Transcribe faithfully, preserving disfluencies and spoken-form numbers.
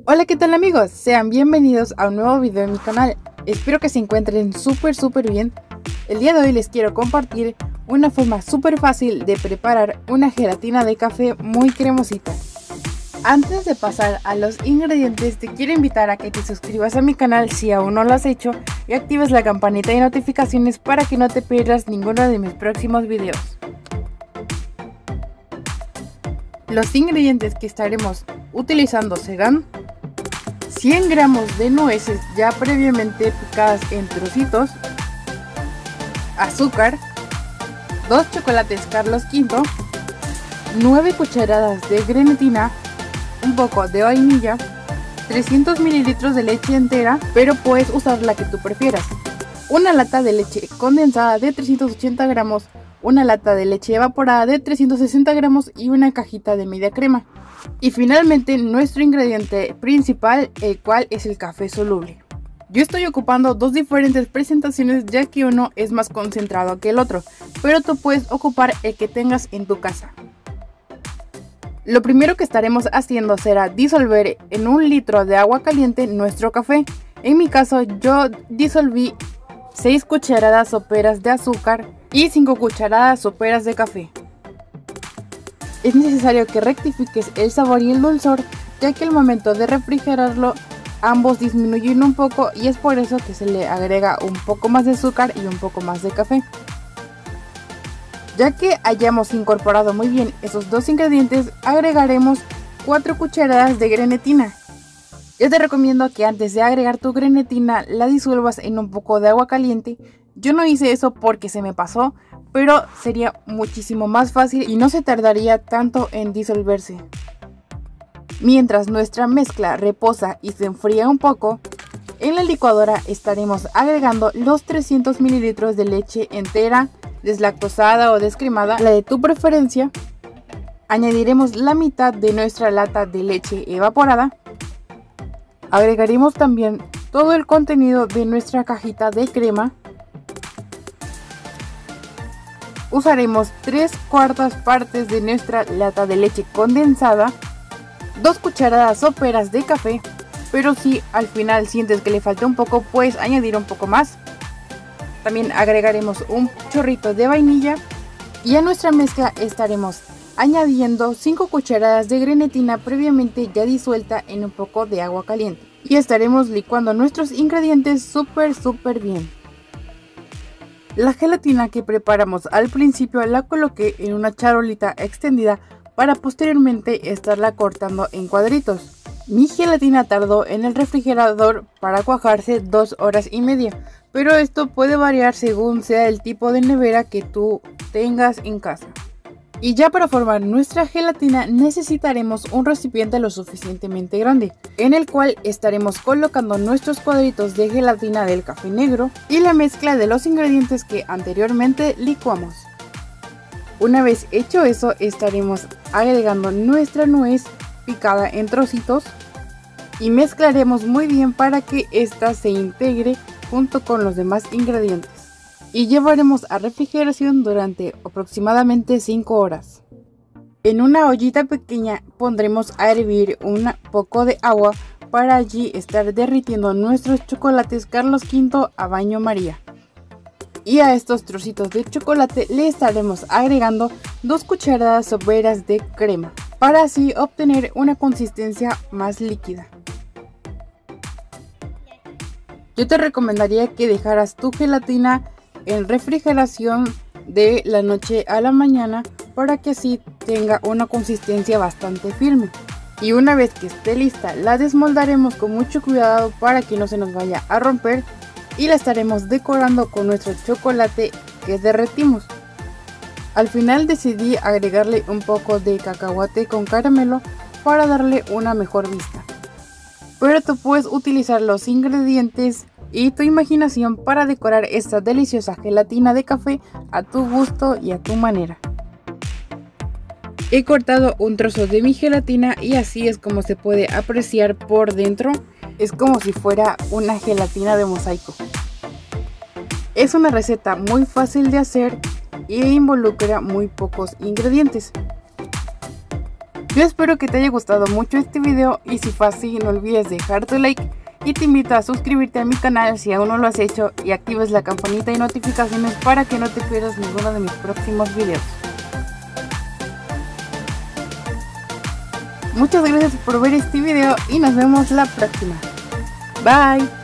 Hola, ¿qué tal amigos? Sean bienvenidos a un nuevo video en mi canal. Espero que se encuentren súper súper bien. El día de hoy les quiero compartir una forma súper fácil de preparar una gelatina de café muy cremosita. Antes de pasar a los ingredientes, te quiero invitar a que te suscribas a mi canal si aún no lo has hecho y actives la campanita de notificaciones para que no te pierdas ninguno de mis próximos videos. Los ingredientes que estaremos utilizando serán cien gramos de nueces ya previamente picadas en trocitos, azúcar, dos chocolates Carlos quinto, nueve cucharadas de grenetina, un poco de vainilla, trescientos mililitros de leche entera, pero puedes usar la que tú prefieras, una lata de leche condensada de trescientos ochenta gramos, una lata de leche evaporada de trescientos sesenta gramos y una cajita de media crema. Y finalmente nuestro ingrediente principal, el cual es el café soluble. Yo estoy ocupando dos diferentes presentaciones ya que uno es más concentrado que el otro, pero tú puedes ocupar el que tengas en tu casa. Lo primero que estaremos haciendo será disolver en un litro de agua caliente nuestro café. En mi caso yo disolví seis cucharadas soperas de azúcar y cinco cucharadas soperas de café. Es necesario que rectifiques el sabor y el dulzor, ya que al momento de refrigerarlo ambos disminuyen un poco y es por eso que se le agrega un poco más de azúcar y un poco más de café. Ya que hayamos incorporado muy bien esos dos ingredientes, agregaremos cuatro cucharadas de grenetina. Yo te recomiendo que antes de agregar tu grenetina la disuelvas en un poco de agua caliente. Yo no hice eso porque se me pasó, pero sería muchísimo más fácil y no se tardaría tanto en disolverse. Mientras nuestra mezcla reposa y se enfría un poco, en la licuadora estaremos agregando los trescientos mililitros de leche entera, deslactosada o descremada, la de tu preferencia. Añadiremos la mitad de nuestra lata de leche evaporada. Agregaremos también todo el contenido de nuestra cajita de crema. Usaremos tres cuartas partes de nuestra lata de leche condensada, dos cucharadas soperas de café, pero si al final sientes que le falta un poco, puedes añadir un poco más. También agregaremos un chorrito de vainilla y a nuestra mezcla estaremos añadiendo cinco cucharadas de grenetina previamente ya disuelta en un poco de agua caliente. Y estaremos licuando nuestros ingredientes súper súper bien. La gelatina que preparamos al principio la coloqué en una charolita extendida para posteriormente estarla cortando en cuadritos. Mi gelatina tardó en el refrigerador para cuajarse dos horas y media, pero esto puede variar según sea el tipo de nevera que tú tengas en casa. Y ya para formar nuestra gelatina necesitaremos un recipiente lo suficientemente grande, en el cual estaremos colocando nuestros cuadritos de gelatina del café negro y la mezcla de los ingredientes que anteriormente licuamos. Una vez hecho eso, estaremos agregando nuestra nuez picada en trocitos y mezclaremos muy bien para que ésta se integre junto con los demás ingredientes. Y llevaremos a refrigeración durante aproximadamente cinco horas. En una ollita pequeña pondremos a hervir un poco de agua para allí estar derritiendo nuestros chocolates Carlos quinto a baño María. Y a estos trocitos de chocolate le estaremos agregando dos cucharadas soperas de crema para así obtener una consistencia más líquida. Yo te recomendaría que dejaras tu gelatina en refrigeración de la noche a la mañana para que así tenga una consistencia bastante firme. Y una vez que esté lista la desmoldaremos con mucho cuidado para que no se nos vaya a romper y la estaremos decorando con nuestro chocolate que derretimos. Al final decidí agregarle un poco de cacahuate con caramelo para darle una mejor vista. Pero tú puedes utilizar los ingredientes y tu imaginación para decorar esta deliciosa gelatina de café a tu gusto y a tu manera. He cortado un trozo de mi gelatina y así es como se puede apreciar por dentro. Es como si fuera una gelatina de mosaico. Es una receta muy fácil de hacer e involucra muy pocos ingredientes. Yo espero que te haya gustado mucho este video y si fue así no olvides dejar tu like y te invito a suscribirte a mi canal si aún no lo has hecho y actives la campanita de notificaciones para que no te pierdas ninguno de mis próximos videos. Muchas gracias por ver este video y nos vemos la próxima. Bye.